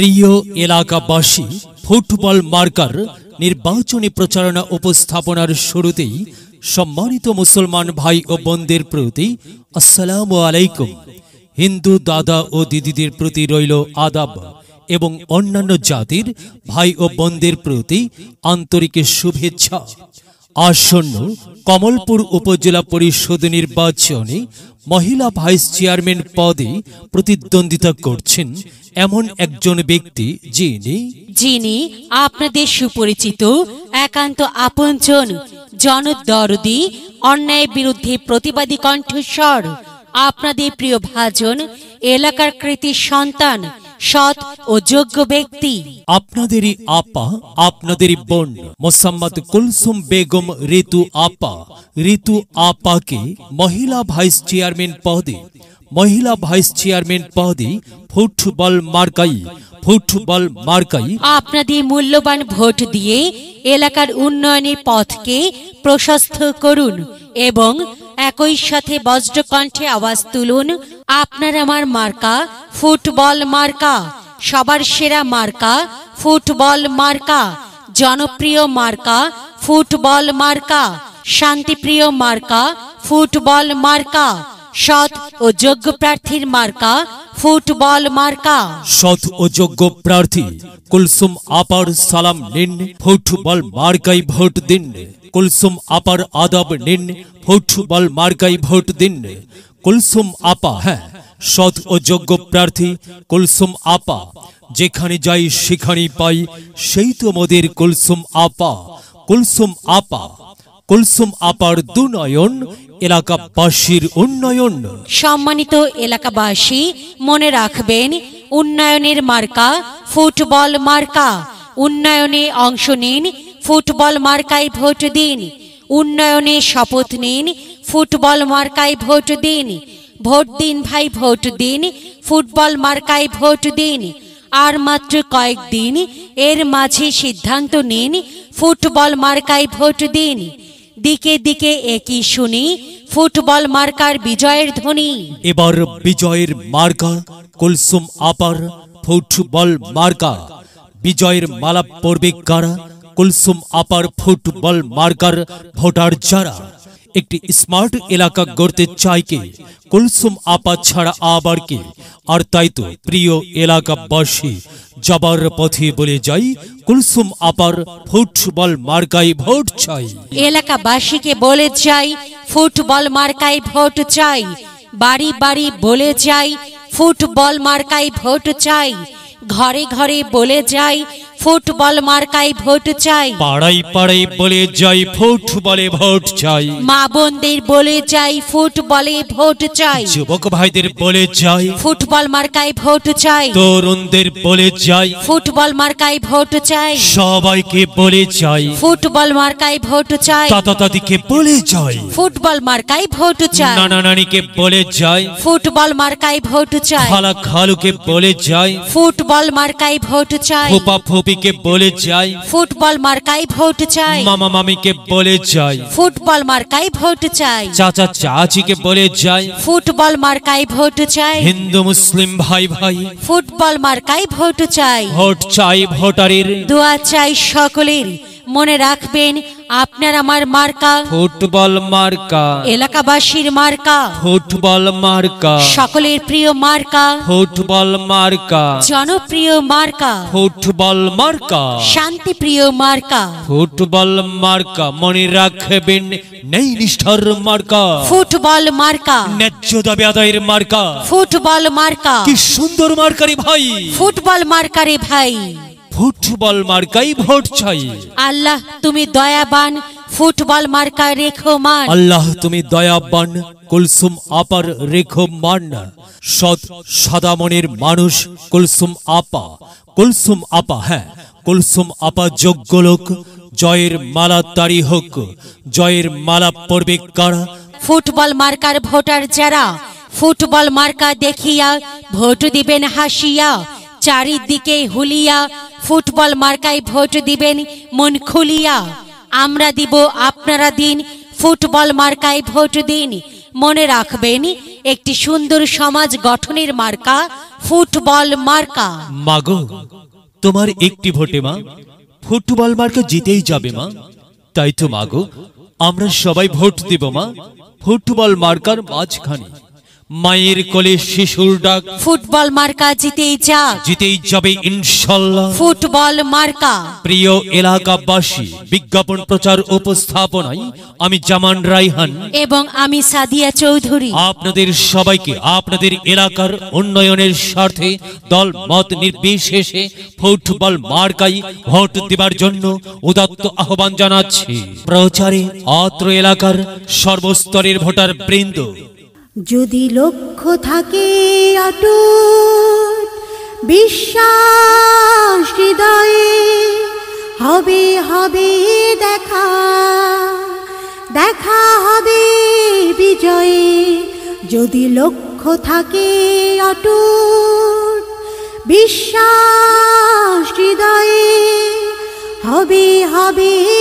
প্রিয় এলাকাবাসী, football marker নির্বাচনী প্রচারণা উপস্থাপনার শুরুতেই সম্মানিত মুসলমান ভাই ও বোনদের প্রতি আসসালামু আলাইকুম। হিন্দু দাদা ও দিদিদের প্রতি রইল আদাব এবং অন্যান্য জাতির ভাই ও বোনদের প্রতি আন্তরিক শুভেচ্ছা। আসন্ন কমলপুর উপজেলা পরিষদ নির্বাচনে মহিলা ভাইস চেয়ারম্যান পদে প্রতিদ্বন্দ্বিতা করছেন এমন একজন ব্যক্তি যিনি আপনাদের সুপরিচিত, একান্ত আপনজন, জনদরদি, অন্যায় বিরুদ্ধে প্রতিবাদী কণ্ঠস্বর, আপনাদের প্রিয় ভাজন, এলাকার কৃতি সন্তান, সৎ ও যোগ্য ব্যক্তি, আপনাদেরই আপা, আপনাদেরই বোন মোসাম্মদ কুলসুম বেগম ঋতু আপাকে মহিলা ভাইস চেয়ারম্যান পদে ফুটবল মার্কাই আপনাদের মূল্যবান ভোট দিয়ে এলাকার উন্নয়নের পথকে প্রশস্ত করুন এবং একই সাথে বজ্রকণ্ঠে আওয়াজ তুলুন, আপনার আমার মার্কা ফুটবল মার্কা, সবার সেরা মার্কা ফুটবল মার্কা, জনপ্রিয় মার্কা ফুটবল মার্কা, শান্তিপ্রিয় মার্কা ফুটবল মার্কা, সৎ ও যোগ্য প্রার্থীর মার্কা ফুটবল মার্কা। সৎ ও যোগ্য প্রার্থী কুলসুম আপার সালাম নিন, ফুটবল মার্কাই ভোট দিন। কুলসুম আপার আদব নিন, ফুটবল মার্কাই ভোট দিন। কুলসুম আপা, হ্যাঁ, সৎ ও যোগ্য প্রার্থী কুলসুম আপা। যেখানে যাই সেখানেই পাই, সেই তো মোদের কুলসুম আপার দুনয়ন, এলাকাবাসীর উন্নয়ন। সম্মানিত এলাকাবাসী, মনে রাখবেন, উন্নয়নের মার্কা ফুটবল মার্কা। উন্নয়নে অংশ নিন, ফুটবল মার্কায় ভোট দিন। উন্নয়নে শপথ নিন, ফুটবল মার্কায় ভোট দিন। ভোট দিন ভাই, ভোট দিন, ফুটবল মার্কায় ভোট দিন। আর মাত্র কয়েকদিন, এর মাঝে সিদ্ধান্ত নিন, ফুটবল মার্কায় ভোট দিন। দিকে দিকে একই শুনি ফুটবল মার্কার বিজয়ের ধ্বনি। এবার বিজয়ের মার্কা কুলসুম আপার ফুটবল মার্কা। বিজয়ের মালা পড়বে কারা? কুলসুম আপার ফুটবল মার্কার ভোটার যারা। একটি স্মার্ট এলাকা গড়তে চায় কে? কুলসুম আপা ছাড়া আবার কে? আর তাই তো প্রিয় এলাকাবাসী, যাবার পথে বলে যাই, কুলসুম আপার ফুটবল মার্কায় ভোট চাই। এলাকাবাসীকে বলে যাই, ফুটবল মার্কায় ভোট চাই। বাড়ি বাড়ি বলে যাই, ফুটবল মার্কায় ভোট চাই। ঘরে ঘরে বলে যাই, ফুটবল মার্কায় ভোট চাই। পাড়ায় পাড়ায় বলে যাই, ফুটবলে ভোট চাই। মা বোনদের বলে যাই, ফুটবলে ভোট চাই। যুবক ভাইদের বলে যাই, ফুটবল মার্কায় ভোট চাই। তরুণদের বলে যাই, ফুটবল মার্কায় ভোট চাই। সবাইকে বলে যাই, ফুটবল মার্কায় ভোট চাই। দাদা দাদিকে বলে যাই, ফুটবল মার্কায় ভোট চাই। নানা নানিকে বলে যাই, ফুটবল মার্কায় ভোট চাই। খালা খালুকে বলে যাই, ফুটবল মার্কায় ভোট চাই। ফুপা ফুপিকে বলে যাই, ফুটবল মার্কায় ভোট চাই। মামা মামিকে বলে যাই, ফুটবল মার্কায় ভোট চাই। চাচা চাচিকে বলে যাই, ফুটবল মার্কায় ভোট চাই। হিন্দু মুসলিম ভাই ভাই, ফুটবল মার্কায় ভোট চাই। ভোট চাই ভোটারের, দোয়া চাই সকলের। মনে রাখবেন, আপনার আমার মার্কা ফুটবল মার্কা। এলাকাবাসীর মার্কা ফুটবল মার্কা। সকলের প্রিয় মার্কা ফুটবল মার্কা। জনপ্রিয় মার্কা ফুটবল মার্কা। শান্তিপ্রিয় মার্কা ফুটবল মার্কা। মনে রাখবেন, নেই নিষ্ঠার মার্কা ফুটবল মার্কা। ন্যায্য দাবি আদায়ের মার্কা ফুটবল মার্কা। কি সুন্দর মার্কারি ভাই, ফুটবল মার্কারে ভাই। ফুটবল মার্কাই ভোট চাই। আল্লাহ তুমি দয়াবান, ফুটবল মার্কা রেখো মান। আল্লাহ তুমি দয়াবান, কুলসুম আপার রেখো মান। সৎ সাদা মনের মানুষ কুলসুম আপা, হ্যাঁ, কুলসুম আপা যোগ্য লোক। জয়ের মালা তারি হোক, জয়ের মালা পড়বে কারা? ফুটবল মার্কার ভোটার যারা, ফুটবল মার্কা দেখিয়া ভোট দিবেন হাসিয়া। চারিদিকে হুলিয়া, ফুটবল মার্কায় ভোট দিবেন মন খুলিয়া। আমরা দিব, আপনারা দিন, ফুটবল মার্কায় ভোট দিন। মনে রাখবেন, একটি সুন্দর সমাজ গঠনের মার্কা ফুটবল মার্কা। মাগো, তোমার একটি ভোটে মা ফুটবল মার্কা জিতেই যাবে মা। তাই তো মাগো, আমরা সবাই ভোট দেব মা ফুটবল মার্কার মাঝখানে। মায়ের কোলে শিশুর ডাক, ফুটবল মার্কা জিতেই যাক, জিতেই যাবে ইনশাল্লাহ ফুটবল মার্কা। প্রিয় এলাকাবাসী, বিজ্ঞাপন প্রচার উপস্থাপনায় আমি জামান রাইহান এবং আমি সাদিয়া চৌধুরী আপনাদের সবাইকে আপনাদের এলাকার উন্নয়নের স্বার্থে দল মত নির্বিশেষে ফুটবল মার্কাই ভোট দেবার জন্য উদাত্ত আহ্বান জানাচ্ছি। প্রচারে অত্র এলাকার সর্বস্তরের ভোটার বৃন্দ। যদি লক্ষ্য থাকে অটুট বিশ্বাস হৃদয়ে, হবে হবে দেখা, দেখা হবে বিজয়ে। যদি লক্ষ্য থাকে অটুট বিশ্বাস হৃদয়ে, হবে হবে